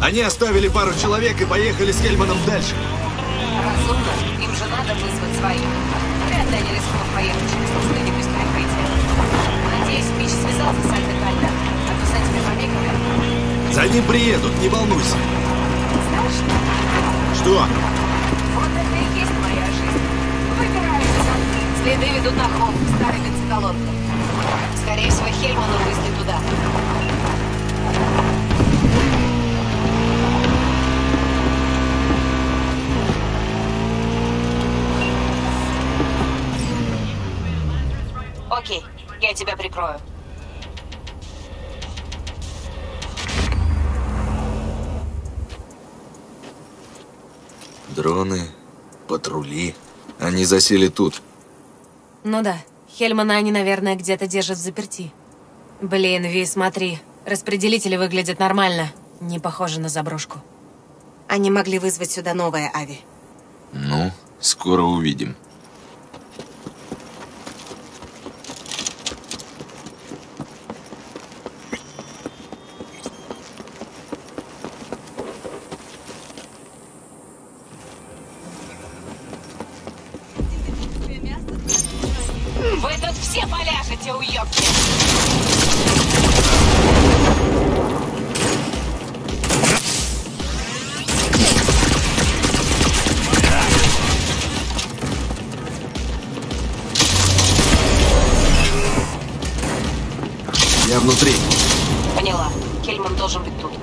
Они оставили пару человек и поехали с Хельманом дальше. Разумно. Им же надо вызвать своих. Вряд ли они рискнут поехать через пустыню без прикрытия. Надеюсь, Мич связался с Альдо Кальдо, а то с этими побегами. За ним приедут, не волнуйся. Знаешь, Что? вот это и есть моя жизнь. Выбираются. Следы ведут на холм к старой бензоколонке. Скорее всего, Хельман увезли туда. Окей, я тебя прикрою. Дроны, патрули. Они засели тут. Ну да, Хельмана они, наверное, где-то держат взаперти. Блин, Ви, смотри. Распределители выглядят нормально. Не похоже на заброшку. Они могли вызвать сюда новое Ави. Ну, скоро увидим. Вы тут все поляжете, уёбки! Я внутри. Поняла. Хельман должен быть тут.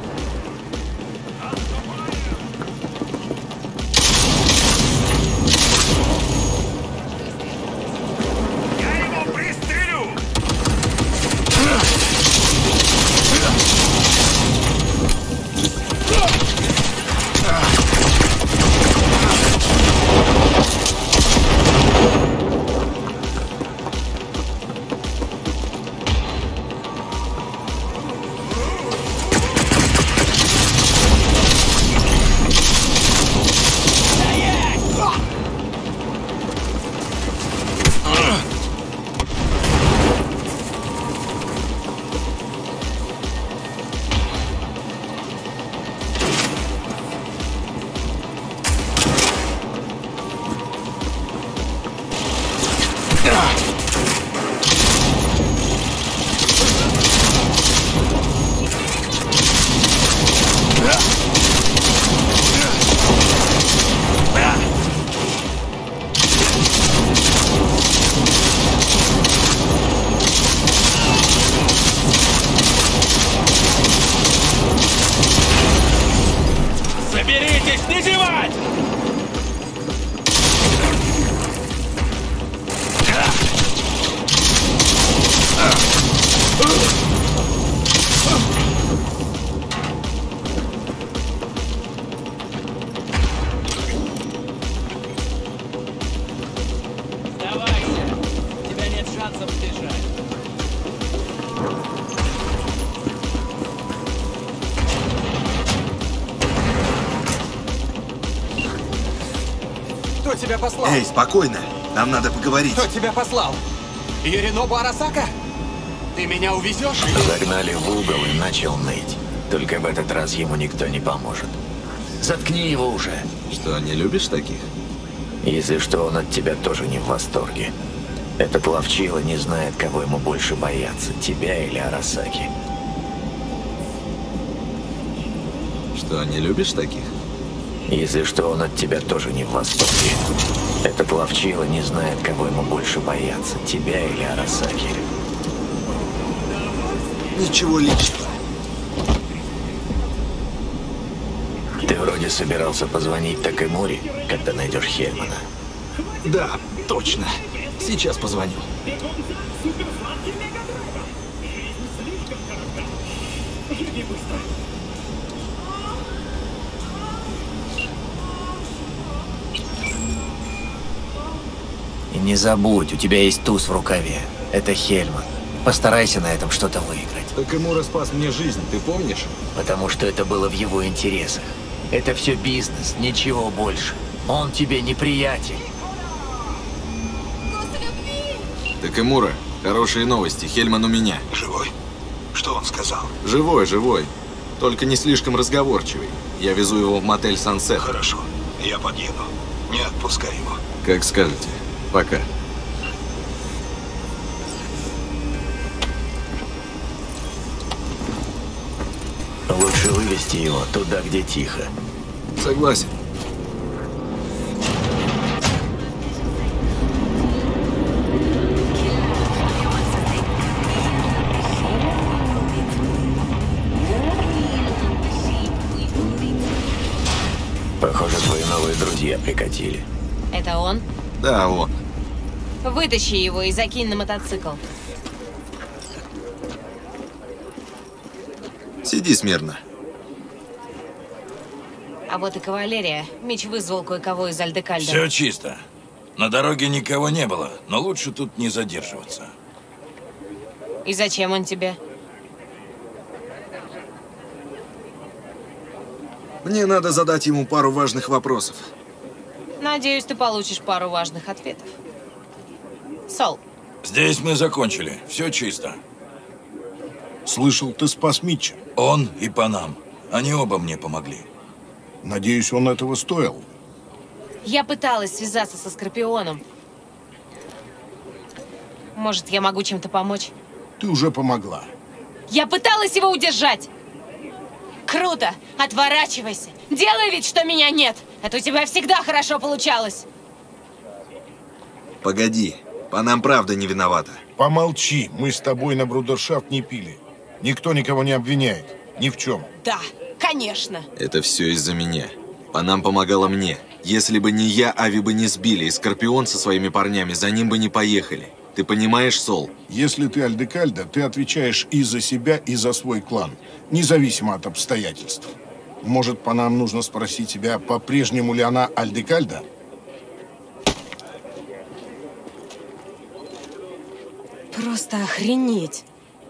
Соберитесь, не зевать! Сдавайся! У тебя нет шансов сбежать. Кто тебя послал? Эй, спокойно. Нам надо поговорить. Кто тебя послал? Юринобу Арасака? Ты меня увезешь? Загнали в угол и начал ныть. Только в этот раз ему никто не поможет. Заткни его уже. Что, не любишь таких? Если что, он от тебя тоже не в восторге. Этот ловчило не знает, кого ему больше бояться, тебя или Арасаки. Что, не любишь таких? Если что, он от тебя тоже не в восторге. Этот ловчило не знает, кого ему больше бояться, тебя или Арасаки. Ничего личного. Ты вроде собирался позвонить Такэмури, когда найдешь Хельмана. Да, точно. Сейчас позвоню. И не забудь, у тебя есть туз в рукаве. Это Хельман. Постарайся на этом что-то выиграть. Такэмура спас мне жизнь, ты помнишь? Потому что это было в его интересах. Это все бизнес, ничего больше. Он тебе не приятель. Такэмура, хорошие новости. Хельман у меня. Живой? Что он сказал? Живой, живой. Только не слишком разговорчивый. Я везу его в мотель Сансет. Хорошо, я подъеду. Не отпускай его. Как скажете. Пока. Лучше вывести его туда, где тихо. Согласен. Похоже, твои новые друзья прикатили. Это он? Да, он. Вытащи его и закинь на мотоцикл. Сиди смирно. А вот и кавалерия. Мич вызвал кое-кого из Альдекальда. Все чисто. На дороге никого не было, но лучше тут не задерживаться. И зачем он тебе? Мне надо задать ему пару важных вопросов. Надеюсь, ты получишь пару важных ответов. Сол, Здесь мы закончили. Все чисто. Слышал, ты спас Митча. Он и Панам. Они оба мне помогли. Надеюсь, он этого стоил. я пыталась связаться со Скорпионом. Может, я могу чем-то помочь? Ты уже помогла. Я пыталась его удержать! Круто! Отворачивайся! Делай вид, что меня нет! Это у тебя всегда хорошо получалось! Погоди. Панам правда не виновата. Помолчи, мы с тобой на брудершафт не пили. Никто никого не обвиняет. Ни в чем. Да, конечно! Это все из-за меня. Панам помогала мне. Если бы не я, Ави бы не сбили, и Скорпион со своими парнями за ним бы не поехали. Ты понимаешь, Сол? Если ты Альдекальда, ты отвечаешь и за себя, и за свой клан. Независимо от обстоятельств. Может, по нам нужно спросить тебя, по-прежнему ли она Альдекальда? Просто охренеть!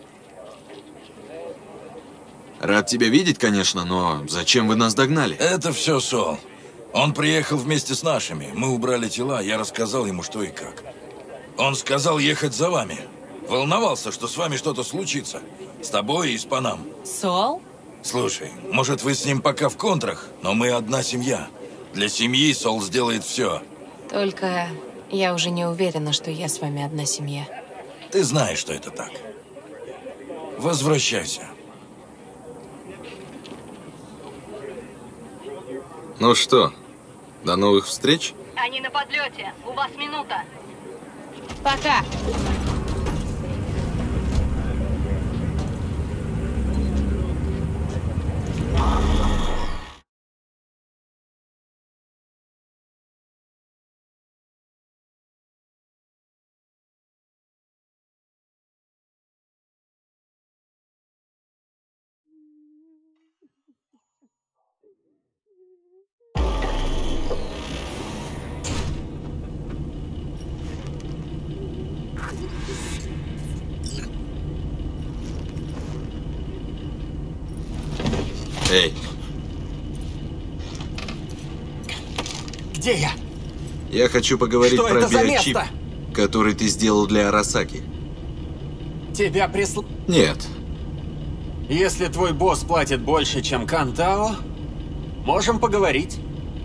Рад тебя видеть, конечно, но зачем вы нас догнали? Это все Сол. Он приехал вместе с нашими. Мы убрали тела, я рассказал ему, что и как. Он сказал ехать за вами. Волновался, что с вами что-то случится. С тобой и с Панам. Сол? Слушай, может, вы с ним пока в контрах, но мы одна семья. Для семьи Сол сделает все. Только я уже не уверена, что я с вами одна семья. Ты знаешь, что это так. Возвращайся. Ну что, до новых встреч? Они на подлете. У вас минута. Пока! Эй, Где я? я хочу поговорить Что про это за биочип, место? который ты сделал для Арасаки. Тебя прислал... Нет, Если твой босс платит больше, чем Кантао, можем поговорить.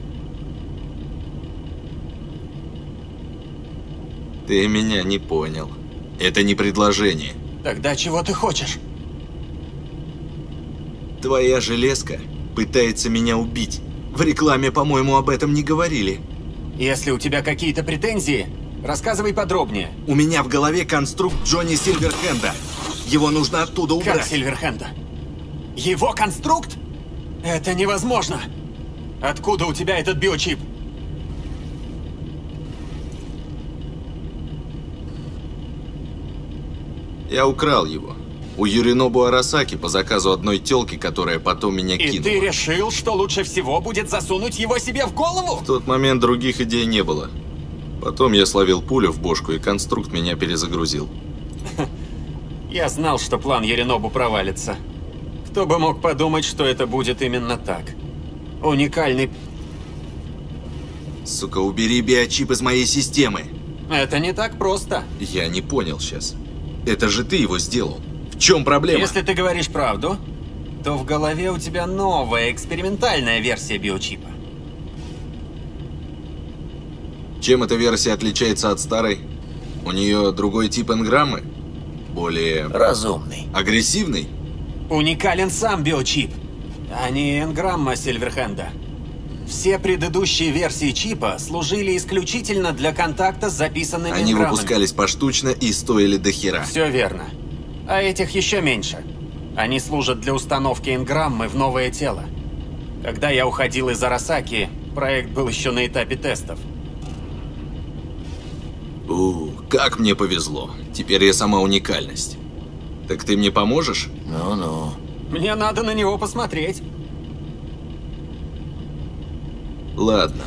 ты меня не понял. Это не предложение. Тогда чего ты хочешь? Твоя железка пытается меня убить. В рекламе, по-моему, об этом не говорили. Если у тебя какие-то претензии, рассказывай подробнее. У меня в голове конструкт Джонни Сильверхенда. Его нужно оттуда Как убрать. Сильверхенда? Его конструкт? Это невозможно. Откуда у тебя этот биочип? Я украл его. У Юринобу Арасаки по заказу одной тёлки, которая потом меня И кинула. ты решил, что лучше всего будет засунуть его себе в голову? В тот момент других идей не было. Потом я словил пулю в бошку, и конструкт меня перезагрузил. Я знал, что план Юринобу провалится. Кто бы мог подумать, что это будет именно так. Уникальный... Сука, убери биочип из моей системы. Это не так просто. Я не понял сейчас. Это же ты его сделал. В чем проблема? Если ты говоришь правду, то в голове у тебя новая экспериментальная версия биочипа. Чем эта версия отличается от старой? У нее другой тип энграммы? Более... Разумный. агрессивный? Уникален сам биочип, а не энграмма Сильверхенда. Все предыдущие версии чипа служили исключительно для контакта с записанными Они энграммами. выпускались поштучно и стоили до хера. Все верно. А этих еще меньше. Они служат для установки энграммы в новое тело. Когда я уходил из Арасаки, проект был еще на этапе тестов. Как мне повезло. Теперь я сама уникальность. Так ты мне поможешь? Ну-ну. Мне надо на него посмотреть. Ладно.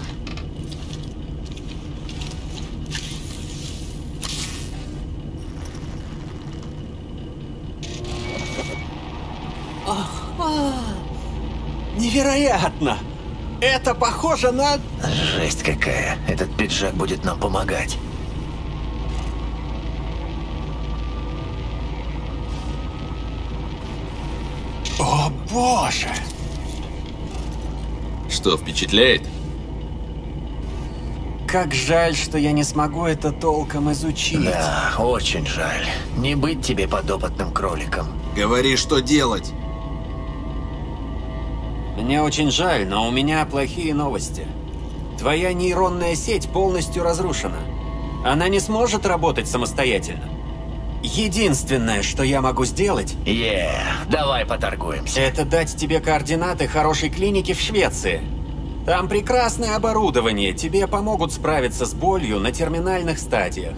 Невероятно! Это похоже на... Жесть какая. Этот пиджак будет нам помогать. О боже! Что, впечатляет? Как жаль, что я не смогу это толком изучить. Да, очень жаль. Не быть тебе подопытным кроликом. Говори, что делать. Мне очень жаль, но у меня плохие новости. Твоя нейронная сеть полностью разрушена. Она не сможет работать самостоятельно. Единственное, что я могу сделать... Давай поторгуемся. Это дать тебе координаты хорошей клиники в Швеции. Там прекрасное оборудование, тебе помогут справиться с болью на терминальных стадиях.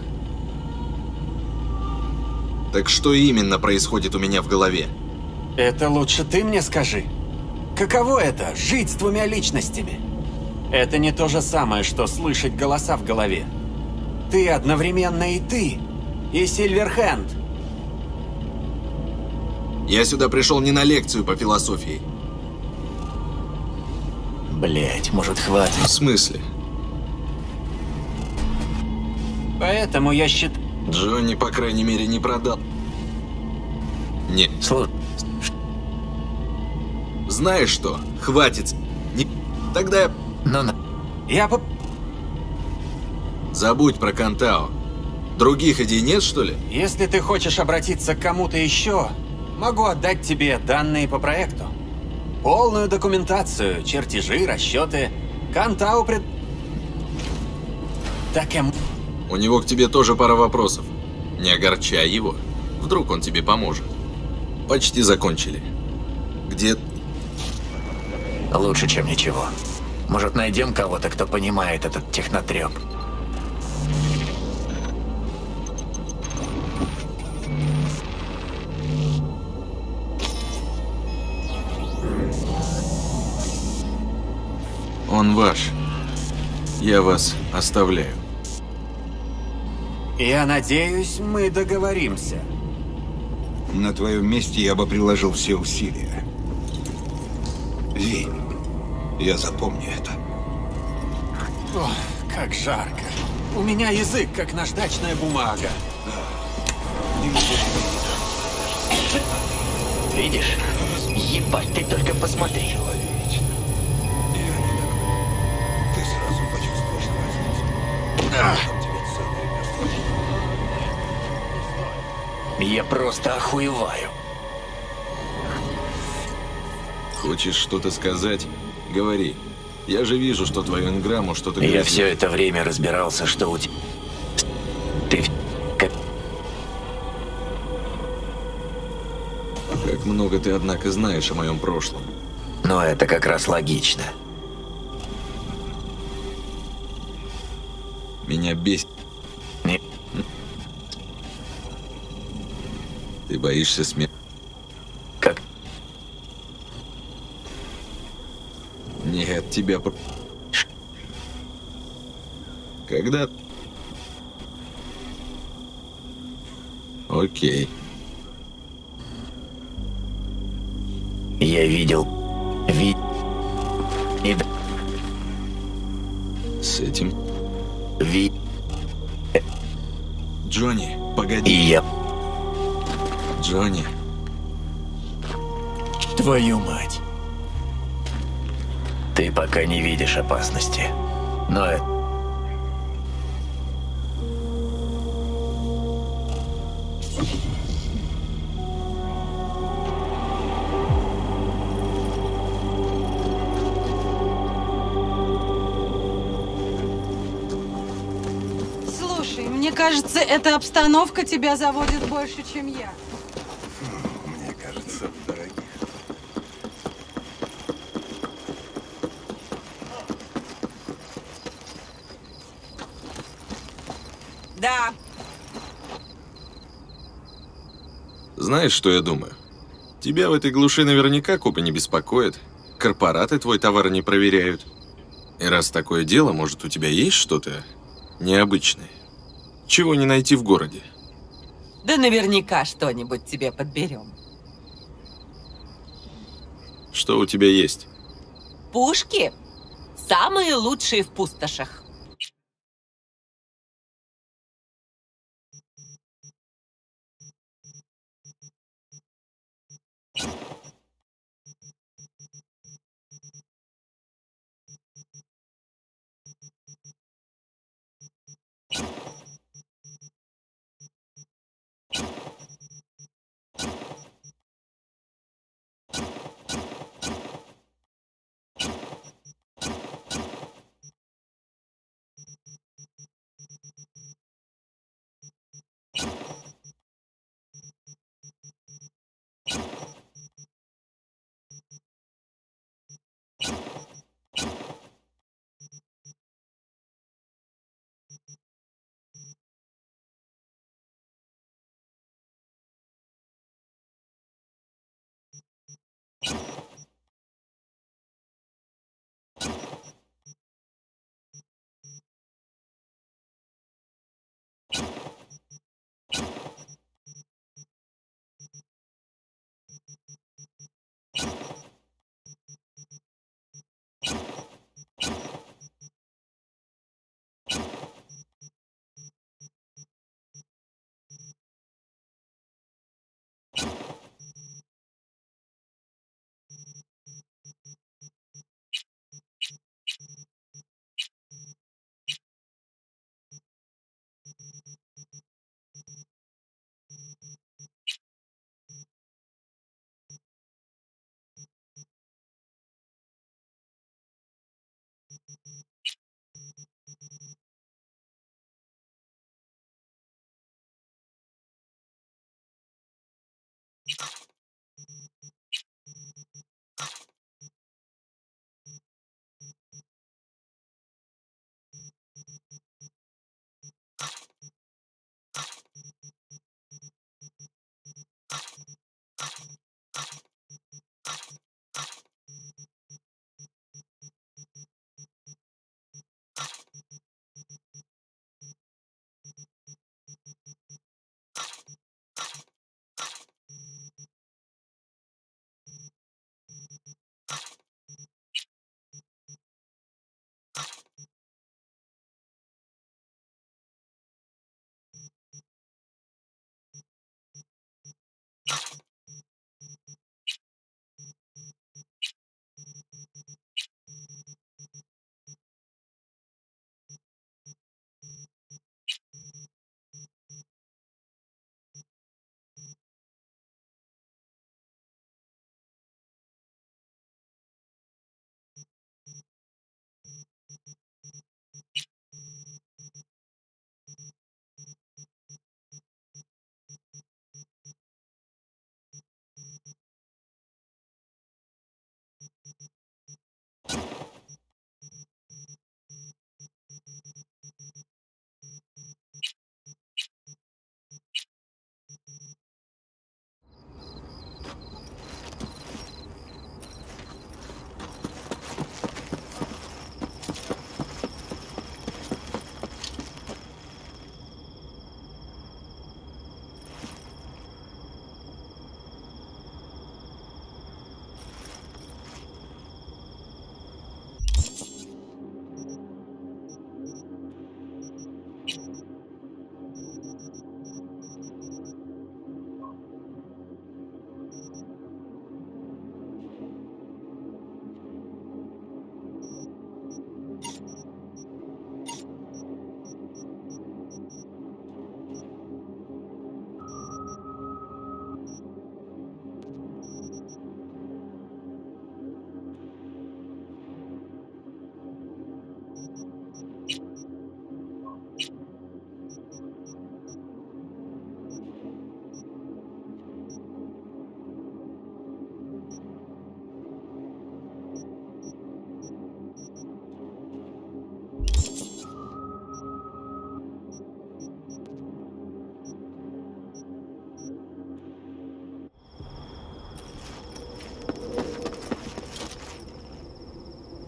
Так что именно происходит у меня в голове? Это лучше ты мне скажи. Каково это – жить с двумя личностями? Это не то же самое, что слышать голоса в голове. Ты одновременно и ты, и Сильверхенд. Я сюда пришел не на лекцию по философии. Блять, может хватит? В смысле? Поэтому я считаю... Джонни, по крайней мере, не продал. Нет. Слушай. Знаешь что? Хватит. Тогда Я по... забудь про Кантао. Других идей нет, что ли? Если ты хочешь обратиться к кому-то еще, могу отдать тебе данные по проекту. Полную документацию, чертежи, расчеты. Кантау У него к тебе тоже пара вопросов. Не огорчай его. Вдруг он тебе поможет. Почти закончили. Где... Лучше, чем ничего. Может, найдем кого-то, кто понимает этот технотреп. Он ваш. Я вас оставляю. Я надеюсь, мы договоримся. На твоем месте я бы приложил все усилия. Ви, я запомню это. Ох, как жарко. У меня язык, как наждачная бумага. Видишь? Ебать, ты только посмотри. Ты сразу почувствуешь разницу. Я просто охуеваю. Хочешь что-то сказать? Говори. Я же вижу, что твою энграмму что-то Я грызет. все это время разбирался, что у тебя... Ты... Как много ты, однако, знаешь о моем прошлом. Но это как раз логично. Меня бесит. Не... Ты боишься смерти? Как? Нет, тебя... Когда... Окей. Я видел... И... С этим... Джонни, И погоди. я... Джонни. Твою мать. Ты пока не видишь опасности. Но это... Слушай, мне кажется, эта обстановка тебя заводит больше, чем я. Мне кажется, в дорогих. Да. Знаешь, что я думаю? Тебя в этой глуши наверняка копы не беспокоят. Корпораты твой товар не проверяют. И раз такое дело, может, у тебя есть что-то необычное? Чего не найти в городе? Да наверняка что-нибудь тебе подберем. Что у тебя есть? Пушки самые лучшие в пустошах.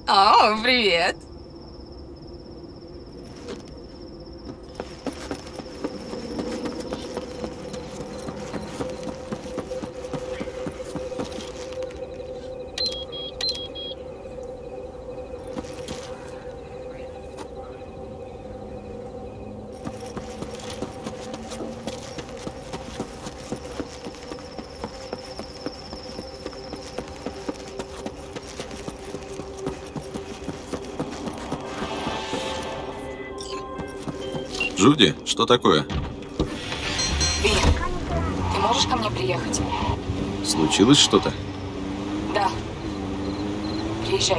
О, привет. Джуди, что такое? Ви, ты можешь ко мне приехать? Случилось что-то? Да. Приезжай.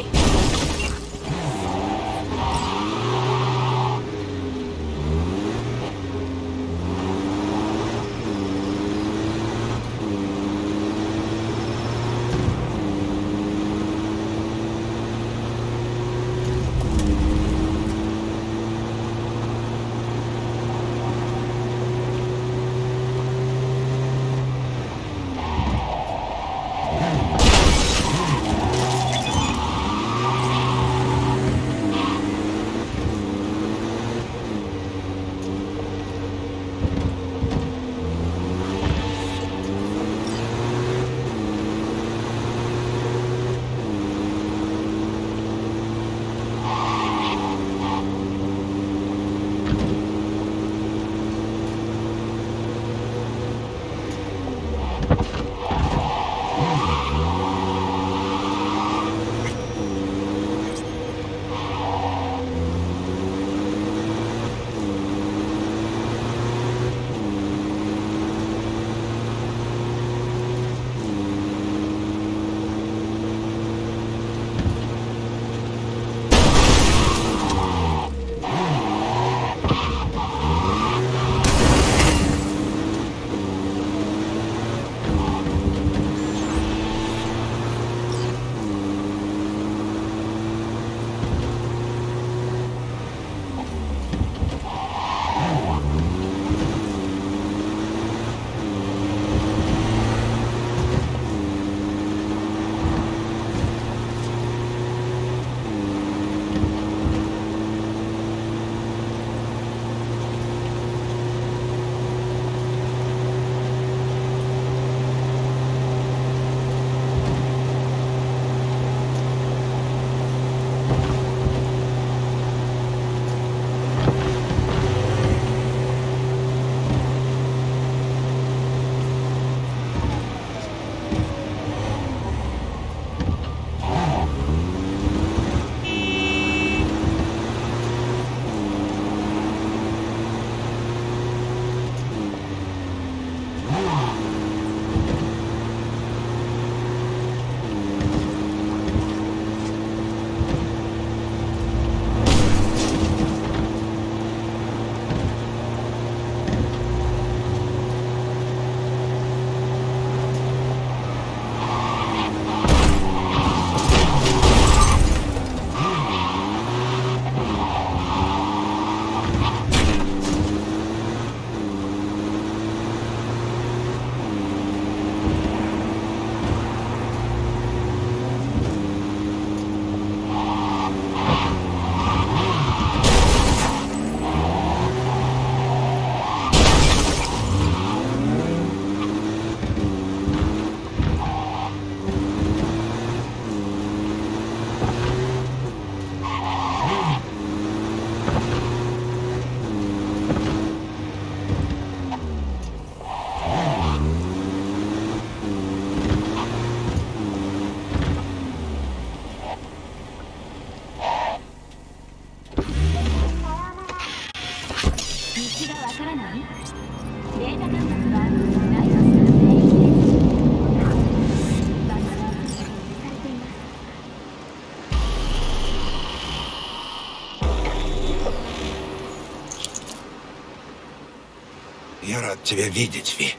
Я рад тебя видеть, Ви.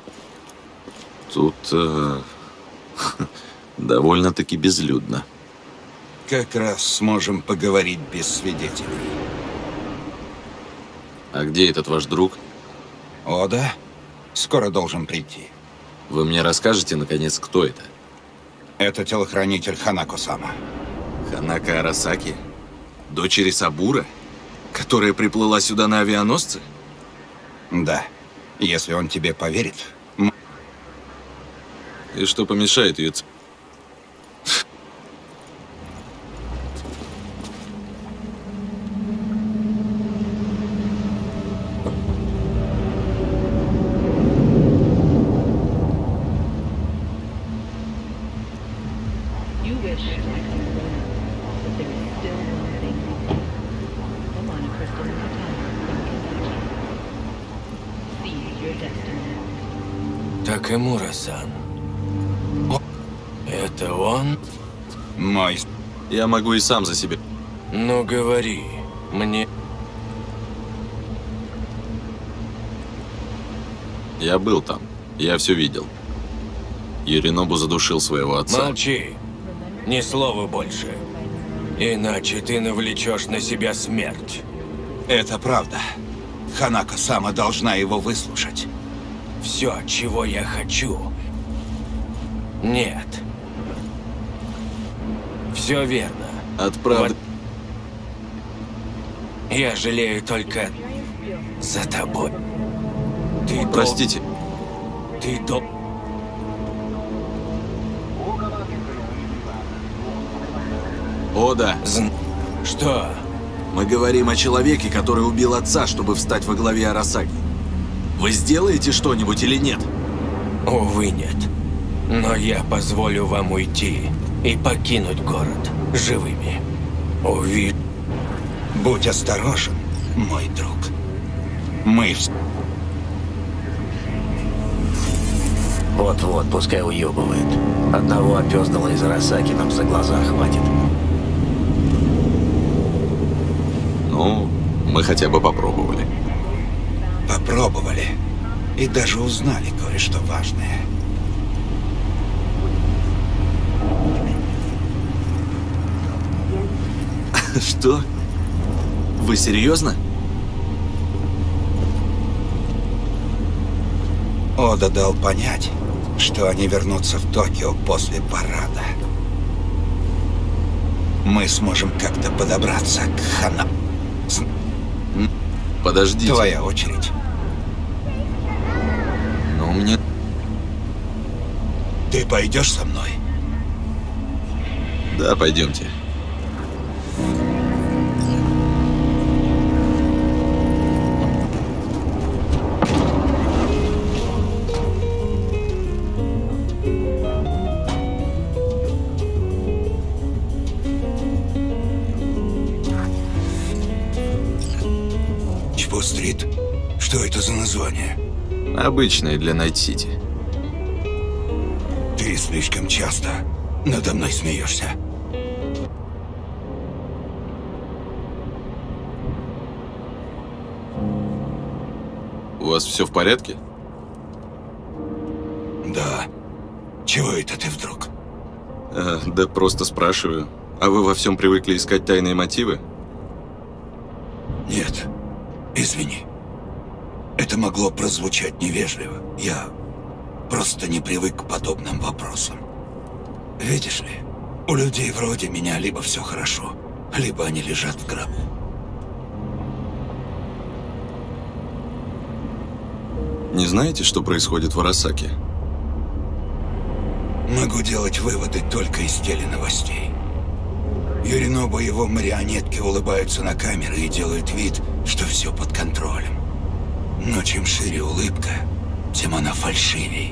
Тут довольно-таки безлюдно. Как раз сможем поговорить без свидетелей. А где этот ваш друг? О, да? Скоро должен прийти. Вы мне расскажете, наконец, кто это? Это телохранитель Ханако-сама. Ханака Арасаки? Дочери Сабура? Которая приплыла сюда на авианосце? Да. Если он тебе поверит. И что помешает ее... Такэмура-сан. Это он? Мой... Я могу и сам за себя. Ну, говори. Мне... Я был там. Я все видел. Юринобу задушил своего отца. Молчи. Ни слова больше. Иначе ты навлечешь на себя смерть. Это правда. Ханако-сама должна его выслушать. Все, чего я хочу. Нет. Все верно. Отправда. Я жалею только за тобой. Ты Простите. Ты до... Ода. Что? Мы говорим о человеке, который убил отца, чтобы встать во главе Арасаки. Вы сделаете что-нибудь или нет? Увы, нет. Но я позволю вам уйти и покинуть город живыми. Будь осторожен, мой друг. Мы... Вот-вот, пускай уебывает. Одного опёздала из Арасаки нам за глаза хватит. Ну, мы хотя бы попробовали. Попробовали. И даже узнали кое-что важное. Что? Вы серьезно? Ода дал понять, что они вернутся в Токио после парада. Мы сможем как-то подобраться к Хана. Подождите. Твоя очередь. Но мне... Ты пойдешь со мной? Да, пойдемте. Чпо-стрит? Что это за название? Обычные для Найт-Сити. Ты слишком часто надо мной смеешься. У вас все в порядке? Да. Чего это ты вдруг? Да просто спрашиваю. А вы во всем привыкли искать тайные мотивы? Нет. Извини. Это могло прозвучать невежливо. Я просто не привык к подобным вопросам. Видишь ли, у людей вроде меня либо все хорошо, либо они лежат в гробу. Не знаете, что происходит в Арасаке? Могу делать выводы только из теленовостей. Юринобу и его марионетки улыбаются на камеры и делают вид, что все под контролем. Но чем шире улыбка, тем она фальшивей.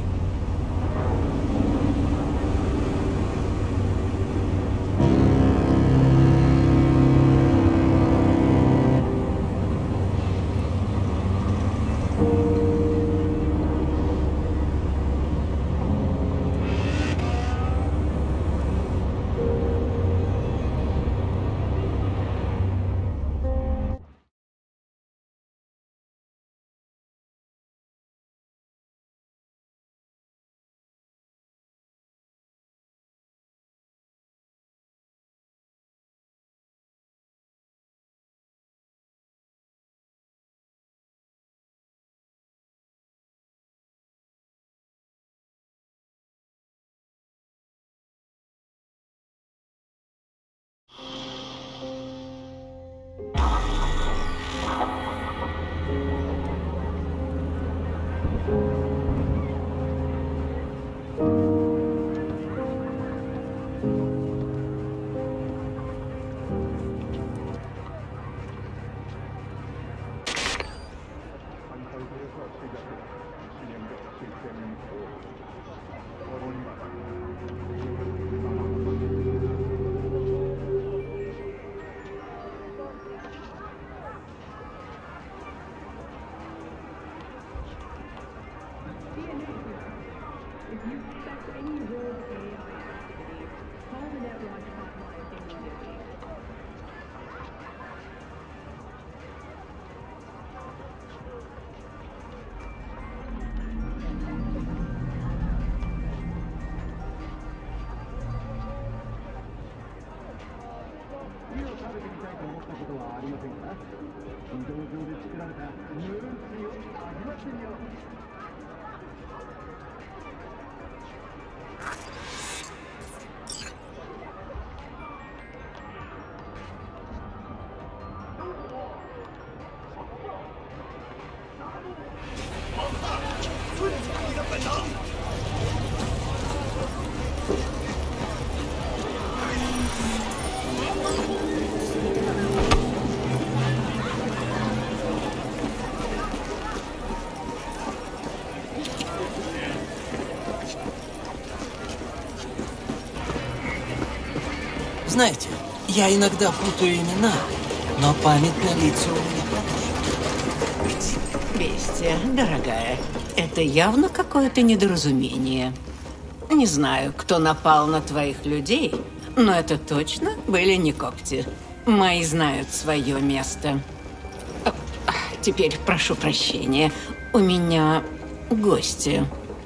Знаете, я иногда путаю имена, но память на лица у меня хорошая. Бестия, дорогая, это явно какое-то недоразумение. Не знаю, кто напал на твоих людей, но это точно были не когти. Мои знают свое место. Теперь прошу прощения, у меня гости.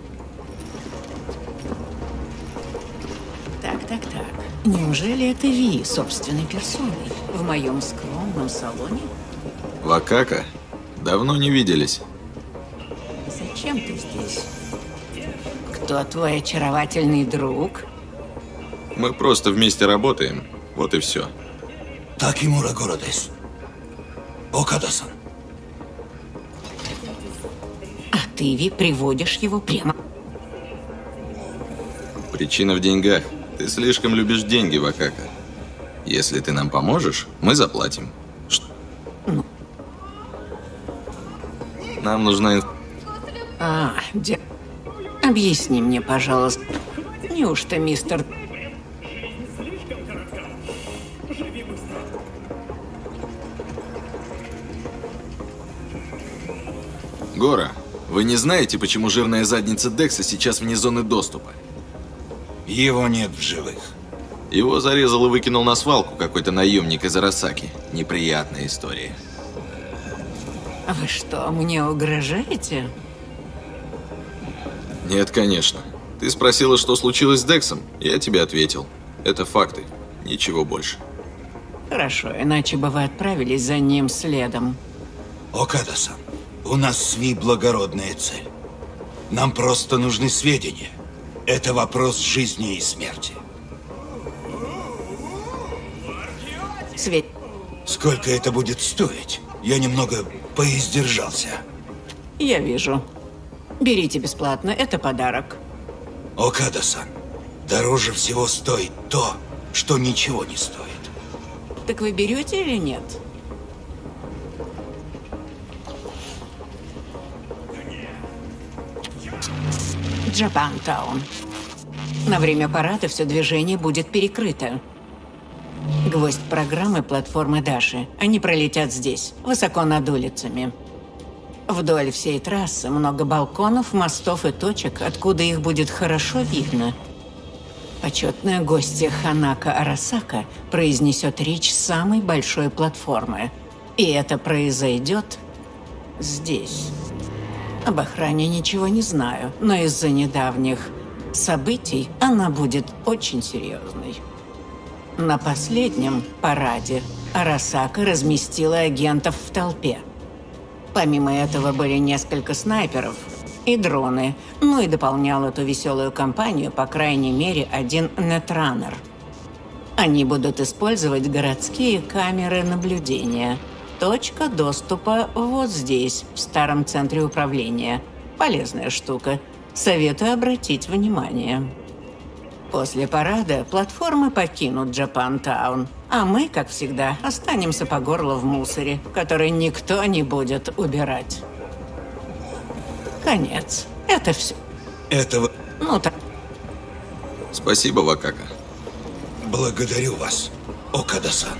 Так. Неужели это Ви собственной персоной в моем скромном салоне? Вакака, давно не виделись. Зачем ты здесь? Кто твой очаровательный друг? Мы просто вместе работаем, вот и все. Такимура Городес. Окада-сан. А ты, Ви, приводишь его прямо. Причина в деньгах. Ты слишком любишь деньги, Вакака. Если ты нам поможешь, мы заплатим. Нам нужна... Объясни мне, пожалуйста, неужто мистер... Гора, вы не знаете, почему жирная задница Декса сейчас вне зоны доступа? Его нет в живых. Его зарезал и выкинул на свалку какой-то наемник из Арасаки. Неприятная история. Вы что, мне угрожаете? Нет, конечно. Ты спросила, что случилось с Дексом. Я тебе ответил. Это факты. Ничего больше. Хорошо, иначе бы вы отправились за ним следом. Окада-сан, у нас с Ви благородная цель. Нам просто нужны сведения. Это вопрос жизни и смерти. Сколько это будет стоить? Я немного поиздержался. Я вижу. Берите бесплатно, это подарок. Окада-сан, дороже всего стоит то, что ничего не стоит. Так вы берете или нет? Джапантаун. На время парада все движение будет перекрыто. Гвоздь программы платформы Даши. Они пролетят здесь, высоко над улицами. Вдоль всей трассы много балконов, мостов и точек, откуда их будет хорошо видно. Почетная гостья Ханако Арасака произнесет речь с самой большой платформы. И это произойдет здесь. Об охране ничего не знаю, но из-за недавних событий она будет очень серьезной. На последнем параде Арасака разместила агентов в толпе. Помимо этого были несколько снайперов и дроны, ну и дополнял эту веселую компанию, по крайней мере, один нетранер. Они будут использовать городские камеры наблюдения. Точка доступа вот здесь, в старом центре управления. Полезная штука. Советую обратить внимание. После парада платформы покинут Джапантаун, а мы, как всегда, останемся по горло в мусоре, который никто не будет убирать. Конец. Это все. Этого... Ну так. Спасибо, Вакака. Благодарю вас, Окада-сан.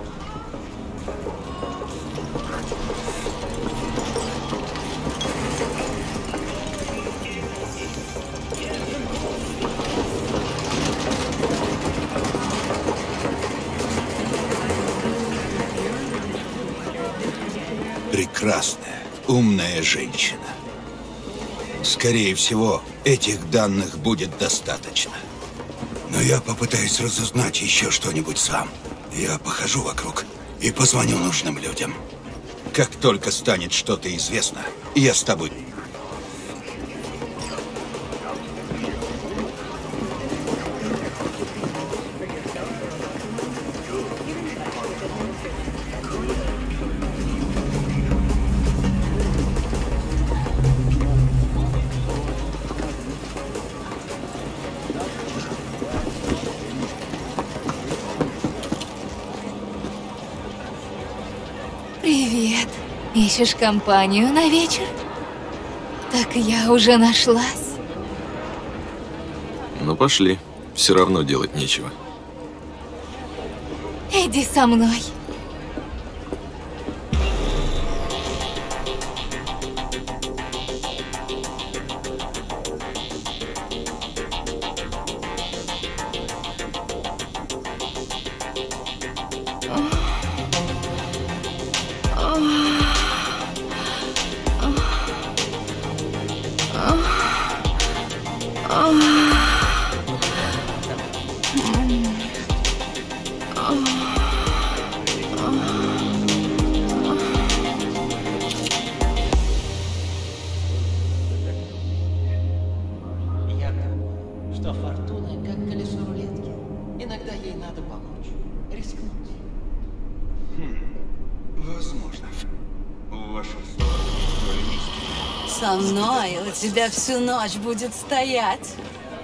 Прекрасная, умная женщина. Скорее всего, этих данных будет достаточно. Но я попытаюсь разузнать еще что-нибудь сам. Я похожу вокруг и позвоню нужным людям. Как только станет что-то известно, я с тобой. Привет. Ищешь компанию на вечер? Так я уже нашлась. Ну пошли, все равно делать нечего. Иди со мной. Я думаю, что фортуна как колесо рулетки. Иногда ей надо помочь. Рискнуть. Возможно. В вашем Со мной у тебя всю ночь будет стоять.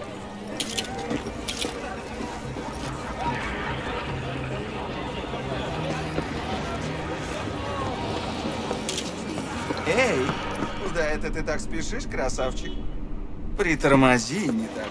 Эй, куда это ты так спешишь, красавчик? Притормози, не так.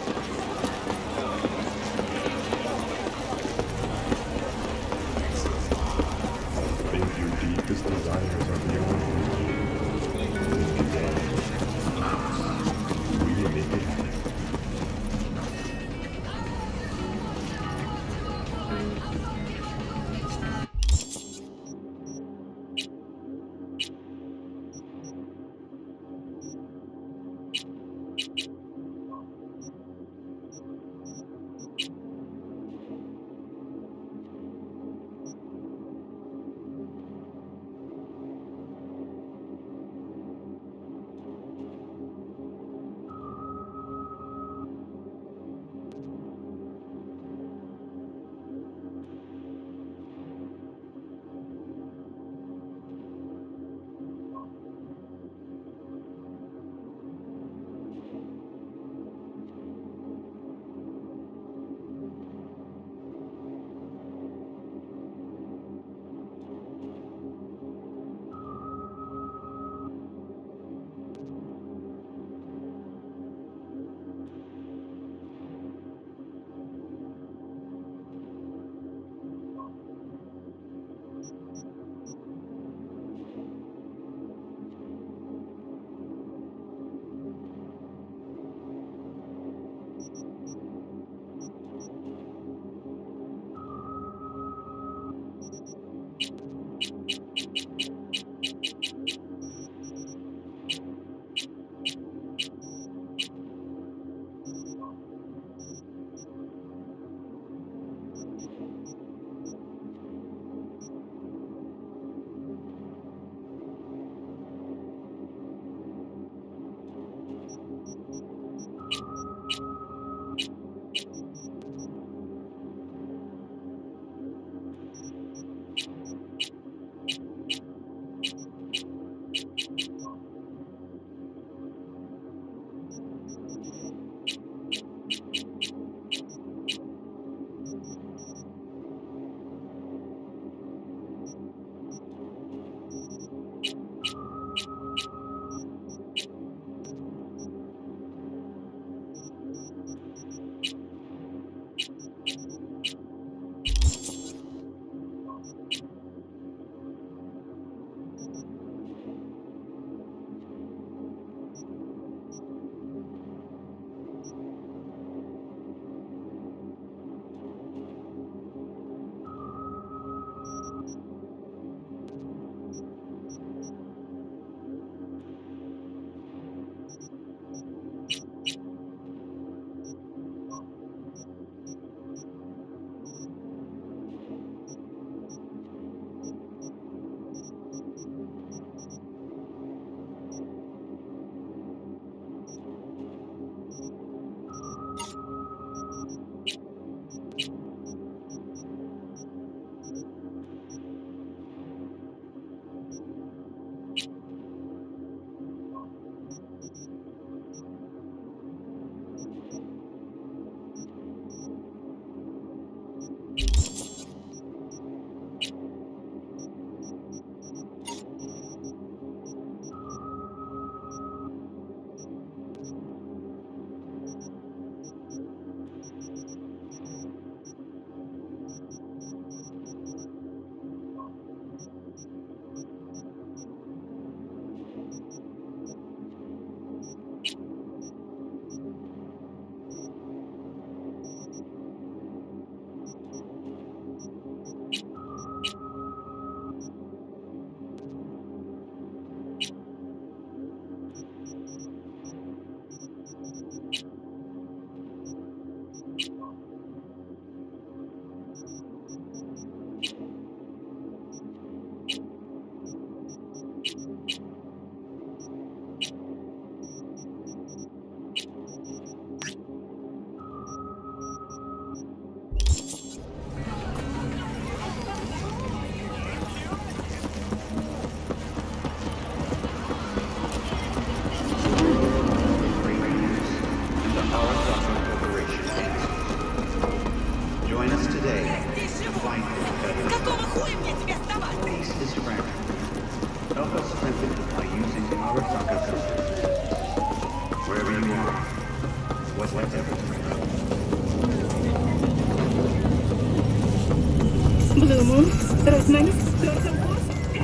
Blue Moon, Rosmanis, Turtle Boss.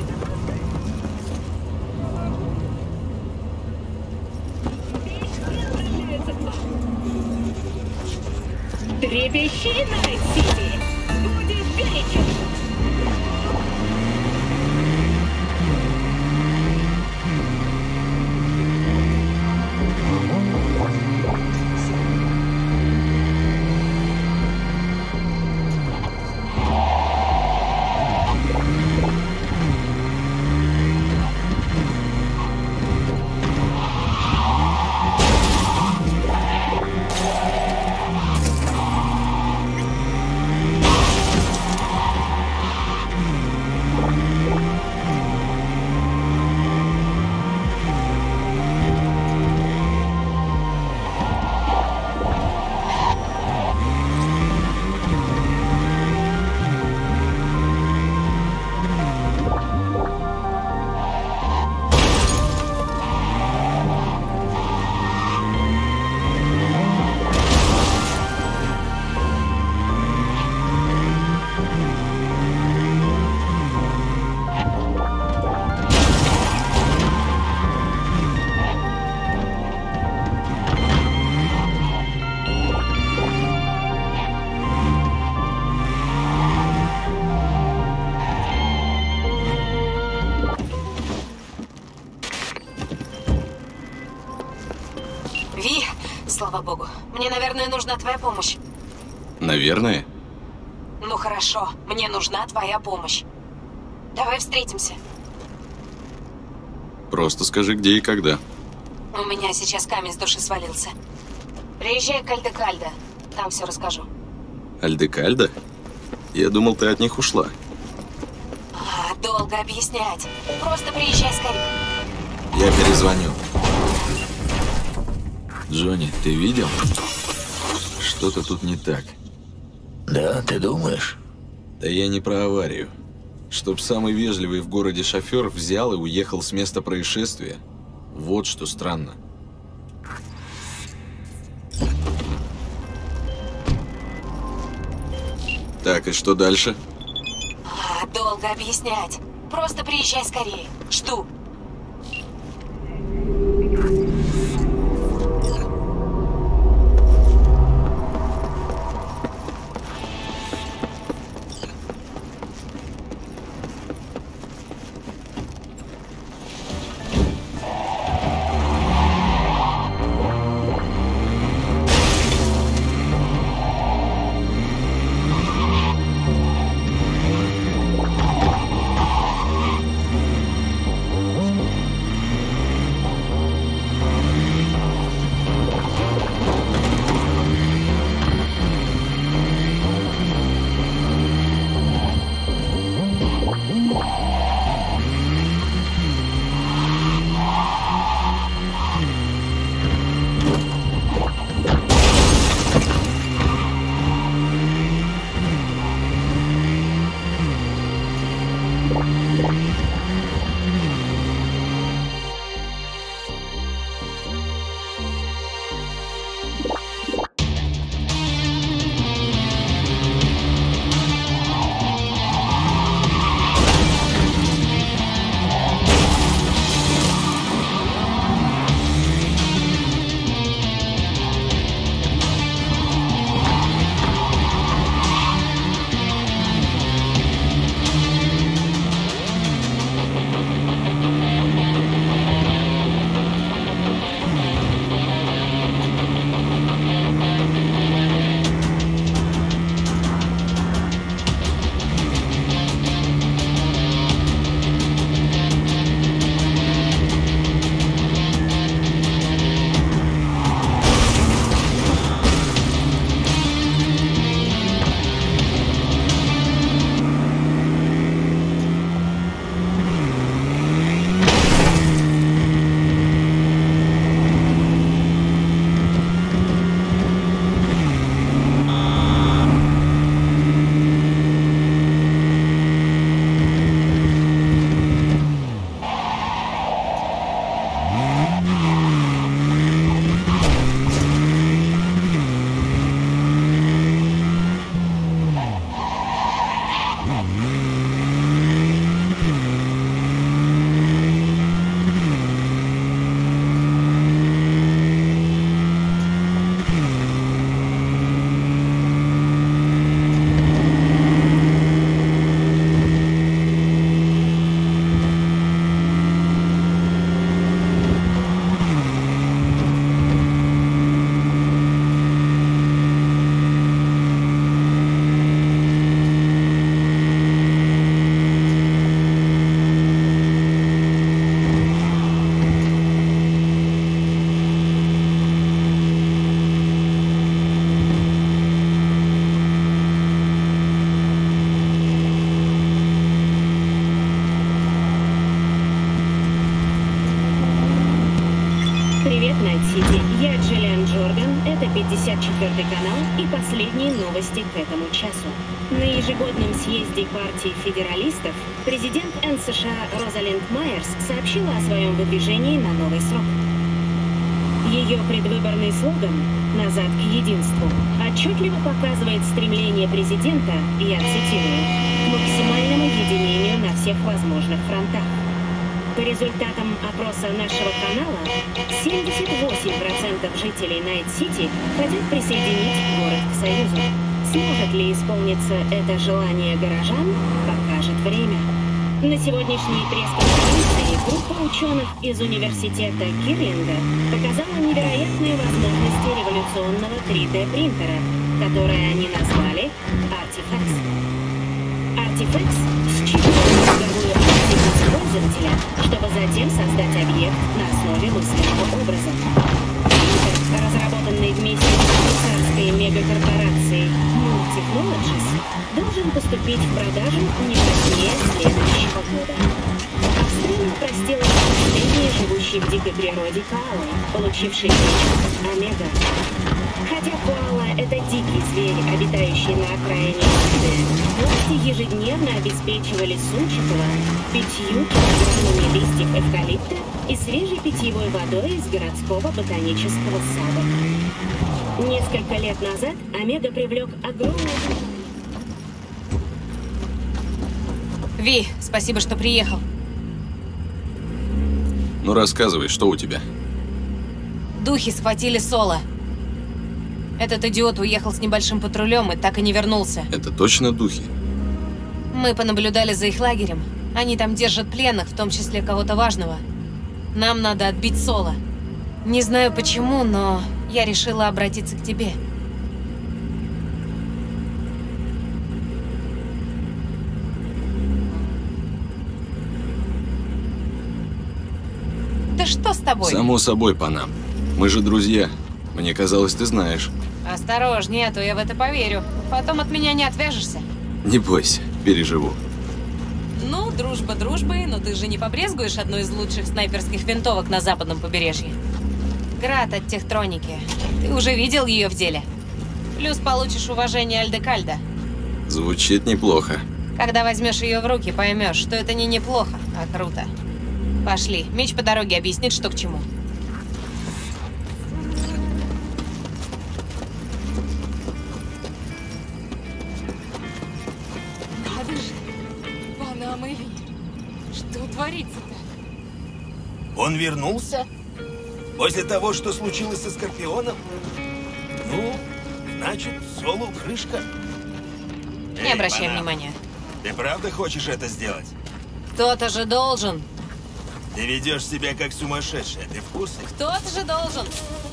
Трепещи, Найт Сити! Будет вечер! Слава богу. Мне, наверное, нужна твоя помощь. Наверное? Ну хорошо, мне нужна твоя помощь. Давай встретимся. Просто скажи, где и когда. У меня сейчас камень с души свалился. Приезжай к Альдекальдо, там все расскажу. Альдекальдо? Я думал, ты от них ушла. Долго объяснять. Просто приезжай скорее. Я перезвоню. Джонни, ты видел? Что-то тут не так. Да, ты думаешь? Да я не про аварию. Чтоб самый вежливый в городе шофер взял и уехал с места происшествия. Вот что странно. Так, и что дальше? Долго объяснять. Просто приезжай скорее. Жду. 54 канал и последние новости к этому часу. На ежегодном съезде партии федералистов президент НСША Розалинд Майерс сообщила о своем выдвижении на новый срок. Ее предвыборный слоган «Назад к единству» отчетливо показывает стремление президента, я цитирую, к максимальному единению на всех возможных фронтах. По результатам опроса нашего канала, 78% жителей Найт-Сити хотят присоединить город к Союзу. Сможет ли исполниться это желание горожан, покажет время. На сегодняшней пресс-конференции группа ученых из университета Кирлинга показала невероятные возможности революционного 3D-принтера, который они назвали Artifacts. Artifacts считывает мозговую активность пользователя, чтобы затем создать объект на основе мысленного образа. Принтер, разработанный вместе с швейцарской мегакорпорацией Moon Technologies, должен поступить в продажу не позднее следующего года. Австралия упростила впечатление живущей в дикой природе коалы, получившей кличку Омега. Хотя коала – это дикий зверь, обитающий на окраине Индии, власти ежедневно обеспечивали Сунчатова 5 килограммами листьев эвкалипта и свежей питьевой водой из городского ботанического сада. Несколько лет назад Омега привлек огромную... Ви, спасибо, что приехал. Ну рассказывай, что у тебя? Духи схватили Соло. Этот идиот уехал с небольшим патрулем и так и не вернулся. Это точно духи? Мы понаблюдали за их лагерем. Они там держат пленных, в том числе кого-то важного. Нам надо отбить Соло. Не знаю почему, но я решила обратиться к тебе. Да что с тобой? Само собой, Панам. Мы же друзья. Мне казалось, ты знаешь. Осторожнее, а то я в это поверю. Потом от меня не отвяжешься. Не бойся, переживу. Ну, дружба дружбой, но ты же не побрезгуешь одной из лучших снайперских винтовок на западном побережье. Град от Техтроники. Ты уже видел ее в деле. Плюс получишь уважение Альдекальда. Звучит неплохо. Когда возьмешь ее в руки, поймешь, что это не неплохо, а круто. Пошли, меч по дороге объяснит, что к чему. Надо же, Панам и Ви. Что творится-то? Он вернулся? После того, что случилось со Скорпионом? Ну, значит, Солу крышка. Не обращай Панам, внимания. Ты правда хочешь это сделать? Кто-то же должен. Ты ведешь себя как сумасшедшая, ты в курсе? Кто-то же должен.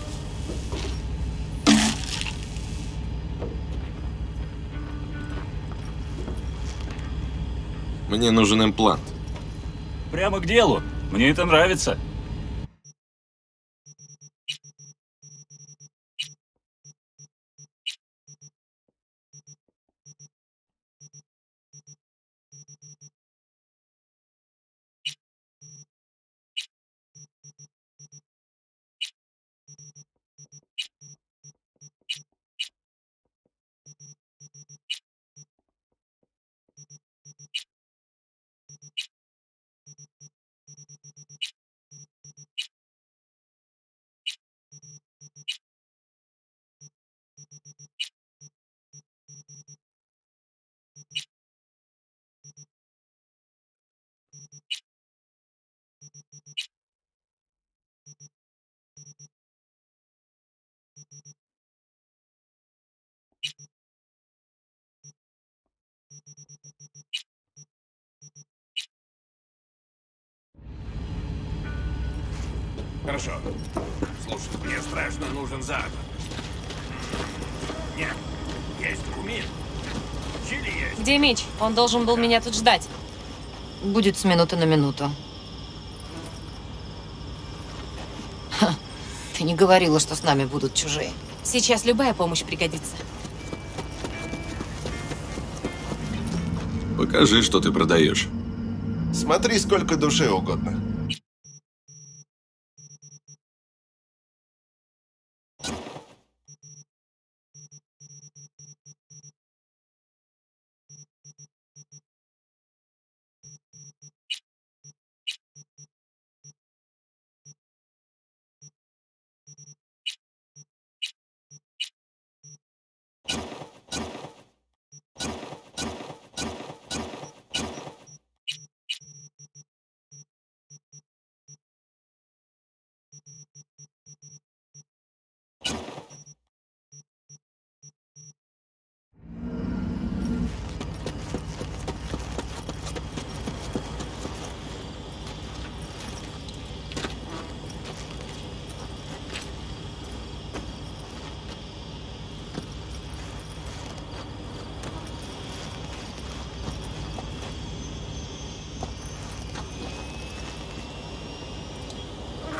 Мне нужен имплант. Прямо к делу. Мне это нравится. Хорошо. Слушай, мне страшно нужен запад. Нет, есть кумир. Чили есть. Где меч? Он должен был меня тут ждать. Будет с минуты на минуту. Ха, ты не говорила, что с нами будут чужие. Сейчас любая помощь пригодится. Покажи, что ты продаешь. Смотри, сколько душе угодно.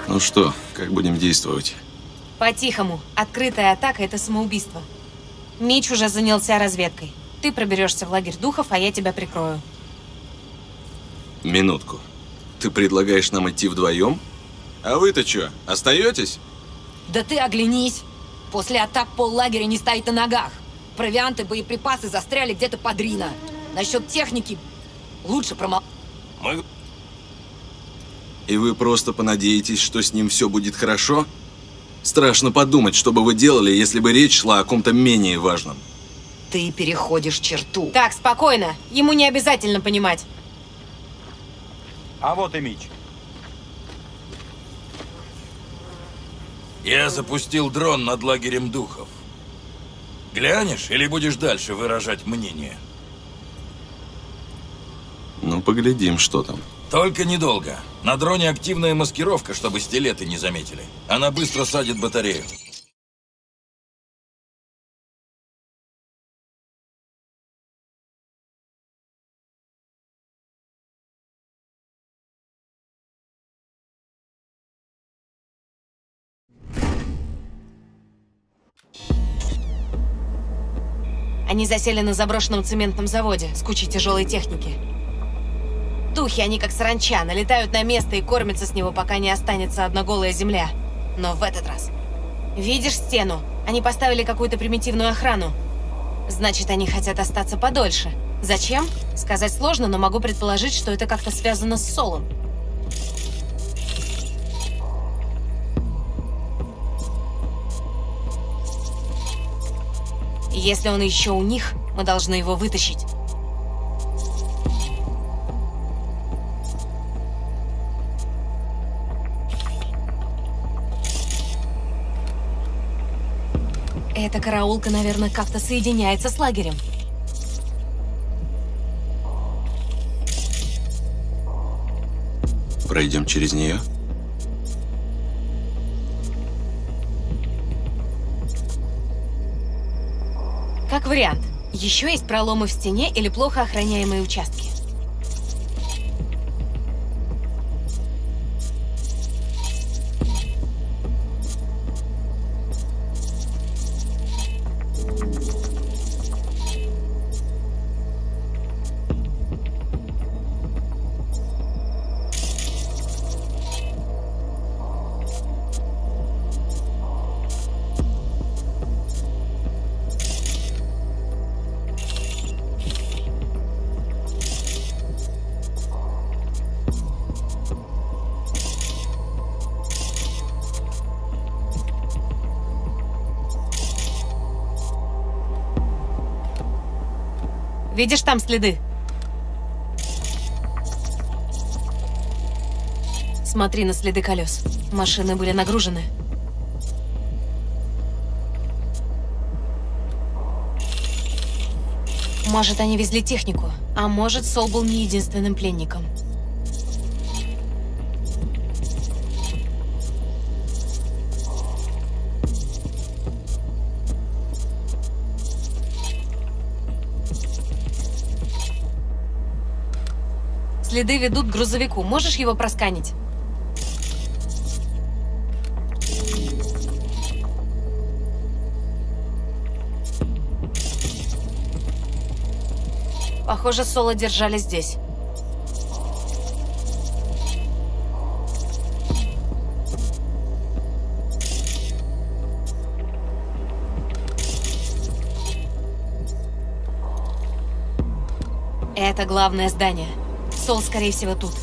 Ну что, как будем действовать? По-тихому. Открытая атака – это самоубийство. Мич уже занялся разведкой. Ты проберешься в лагерь духов, а я тебя прикрою. Минутку. Ты предлагаешь нам идти вдвоем? А вы-то что, остаетесь? Да ты оглянись! После атак поллагеря не стоит на ногах. Провианты, боеприпасы застряли где-то под Рино. Насчет техники лучше промолчать. И вы просто понадеетесь, что с ним все будет хорошо? Страшно подумать, что бы вы делали, если бы речь шла о ком-то менее важном. Ты переходишь черту. Так, спокойно. Ему не обязательно понимать. А вот и Мич. Я запустил дрон над лагерем духов. Глянешь или будешь дальше выражать мнение? Ну, поглядим, что там. Только недолго. На дроне активная маскировка, чтобы стилеты не заметили. Она быстро садит батарею. Они засели на заброшенном цементном заводе с кучей тяжелой техники. Духи, они как саранча, налетают на место и кормятся с него, пока не останется одна голая земля. Но в этот раз... Видишь стену? Они поставили какую-то примитивную охрану. Значит, они хотят остаться подольше. Зачем? Сказать сложно, но могу предположить, что это как-то связано с Солом. Если он еще у них, мы должны его вытащить. Эта караулка, наверное, как-то соединяется с лагерем. Пройдем через нее? Как вариант. Еще есть проломы в стене или плохо охраняемые участки. Видишь там следы? Смотри на следы колес. Машины были нагружены. Может, они везли технику, а может, Сол был не единственным пленником. Следы ведут к грузовику. Можешь его просканить? Похоже, Соло держали здесь. Это главное здание. Сол, скорее всего, тут.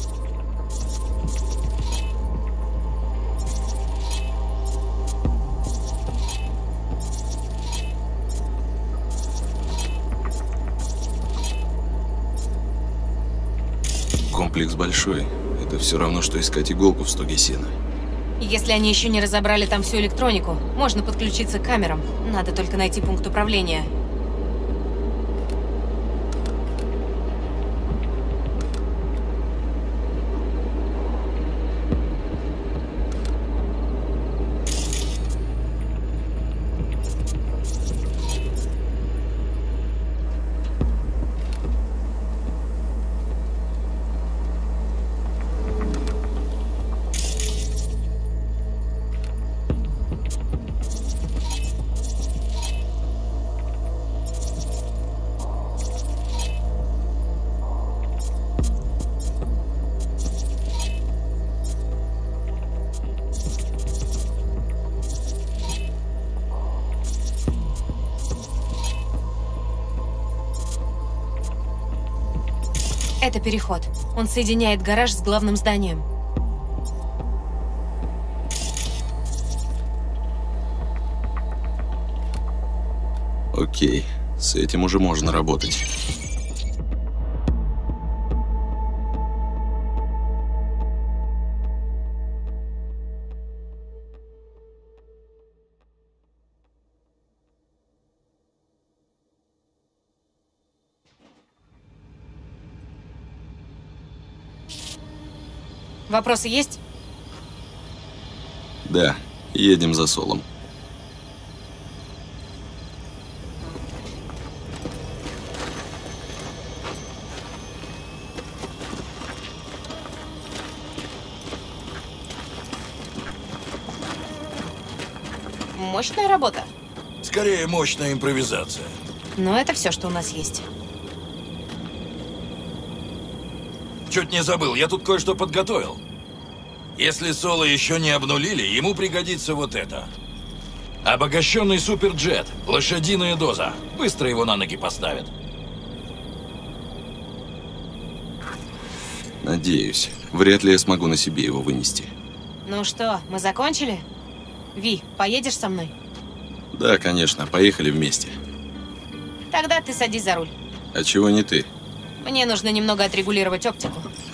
Комплекс большой. Это все равно, что искать иголку в стоге сена. Если они еще не разобрали там всю электронику, можно подключиться к камерам. Надо только найти пункт управления. Это переход. Он соединяет гараж с главным зданием. Окей, с этим уже можно работать. Вопросы есть? Да, едем за Солом. Мощная работа. Скорее, мощная импровизация. Но это все, что у нас есть. Чуть не забыл, я тут кое-что подготовил. Если Соло еще не обнулили, ему пригодится вот это. Обогащенный суперджет, лошадиная доза. Быстро его на ноги поставят. Надеюсь. Вряд ли я смогу на себе его вынести. Ну что, мы закончили? Ви, поедешь со мной? Да, конечно, поехали вместе. Тогда ты садись за руль. А чего не ты? Мне нужно немного отрегулировать оптику.